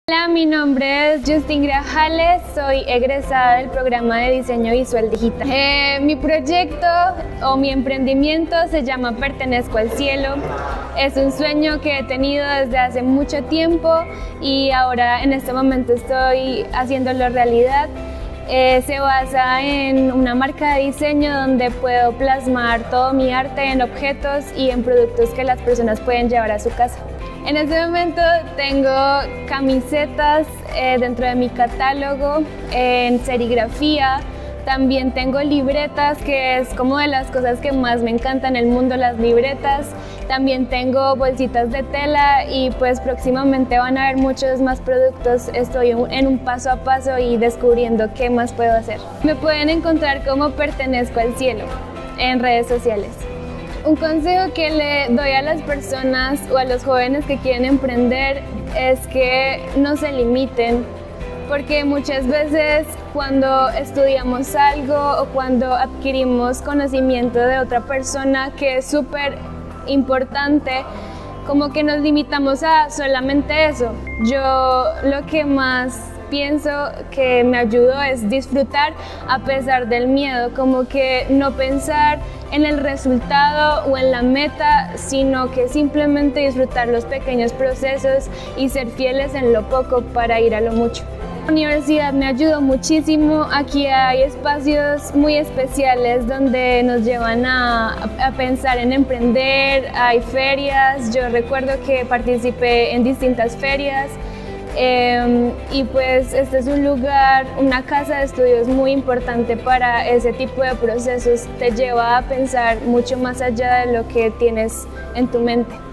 Hola, mi nombre es Justin Grajales, soy egresada del programa de diseño visual digital. Mi proyecto o mi emprendimiento se llama Pertenezco al Cielo. Es un sueño que he tenido desde hace mucho tiempo y ahora en este momento estoy haciéndolo realidad. Se basa en una marca de diseño donde puedo plasmar todo mi arte en objetos y en productos que las personas pueden llevar a su casa. En este momento tengo camisetas dentro de mi catálogo, en serigrafía, también tengo libretas, que es como de las cosas que más me encantan en el mundo, las libretas. También tengo bolsitas de tela y pues próximamente van a haber muchos más productos. Estoy en un paso a paso y descubriendo qué más puedo hacer. Me pueden encontrar como Pertenezco al Cielo en redes sociales. Un consejo que le doy a las personas o a los jóvenes que quieren emprender es que no se limiten, porque muchas veces cuando estudiamos algo o cuando adquirimos conocimiento de otra persona que es súper importante, como que nos limitamos a solamente eso. Yo lo que más pienso que me ayudó es disfrutar a pesar del miedo, como que no pensar en el resultado o en la meta, sino que simplemente disfrutar los pequeños procesos y ser fieles en lo poco para ir a lo mucho. La universidad me ayudó muchísimo. Aquí hay espacios muy especiales donde nos llevan a pensar en emprender, hay ferias, yo recuerdo que participé en distintas ferias. Y pues este es un lugar, una casa de estudios muy importante para ese tipo de procesos. Te lleva a pensar mucho más allá de lo que tienes en tu mente.